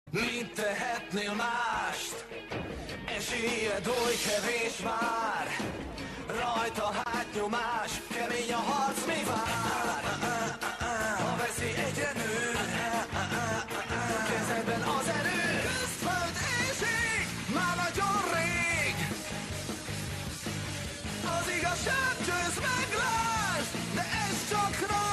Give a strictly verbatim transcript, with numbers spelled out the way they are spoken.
Mit tehetnél mást? Esélyed oly kevés már. Rajta hátnyomás, kemény a harc, mi vár? A veszély egyre nő, kezedben az erő. Közföld és ég, már nagyon rég. Az igazság győz meg, lásd, de ez csak rá.